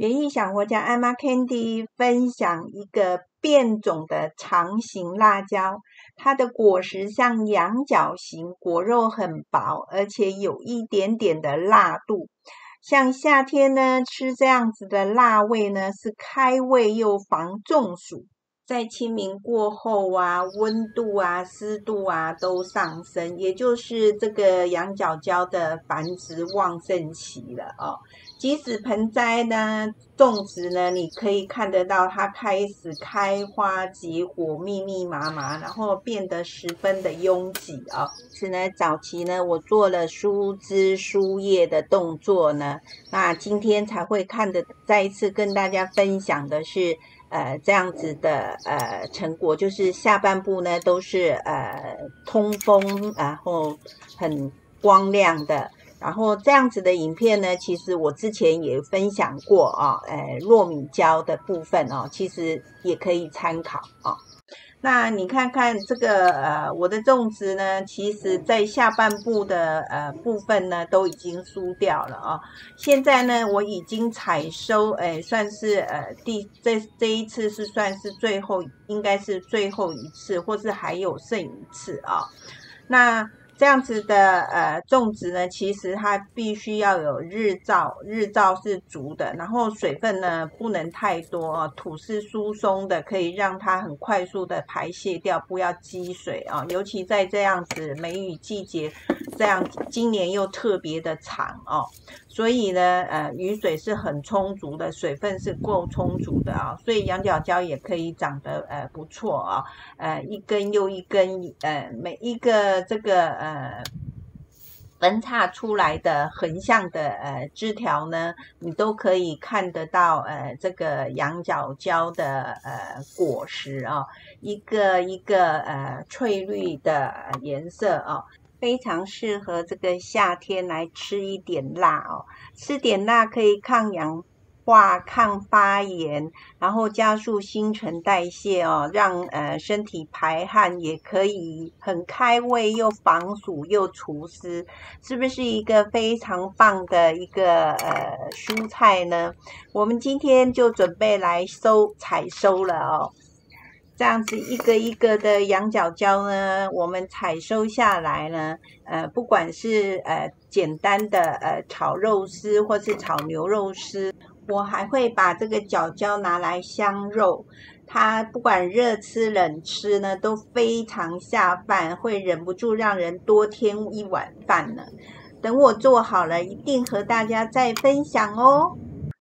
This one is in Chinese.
园艺小活家艾玛 Candy 分享一个变种的长形辣椒，它的果实像羊角形，果肉很薄，而且有一点点的辣度。像夏天呢，吃这样子的辣味呢，是开胃又防中暑。在清明过后啊，温度啊、湿度啊都上升，也就是这个羊角椒的繁殖旺盛期了哦。即使盆栽呢种植呢，你可以看得到它开始开花结果，密密麻麻，然后变得十分的拥挤啊。是呢，早期呢我做了疏枝疏叶的动作呢，那今天才会再一次跟大家分享的是这样子的成果，就是下半部呢都是通风，然后很光亮的。然后这样子的影片呢，其实我之前也分享过啊，糯米椒的部分哦，其实也可以参考啊。那你看看这个我的种植呢，其实在下半部的部分呢都已经疏掉了啊。现在呢我已经采收，算是这一次是算是应该是最后一次，或是还有剩一次啊。那这样子的种植呢，其实它必须要有日照是足的，然后水分呢不能太多土是疏松的，可以让它很快速的排泄掉，不要积水啊。尤其在这样子梅雨季节，这样今年又特别的长哦，所以呢雨水是很充足的，水分是够充足的啊，所以羊角椒也可以长得不错啊。一根又一根，每一个这个分叉出来的横向的枝条呢，你都可以看得到这个羊角椒的果实啊，一个一个翠绿的颜色啊，非常适合这个夏天来吃一点辣哦，吃点辣可以抗氧化、抗发炎，然后加速新陈代谢哦，让身体排汗，也可以很开胃，又防暑又除湿，是不是一个非常棒的一个蔬菜呢？我们今天就准备来采收了哦。这样子一个一个的羊角椒呢，我们采收下来呢，不管是简单的炒肉丝或是炒牛肉丝，我还会把这个角椒拿来香肉，它不管热吃冷吃呢，都非常下饭，会忍不住让人多添一碗饭呢。等我做好了，一定和大家再分享哦。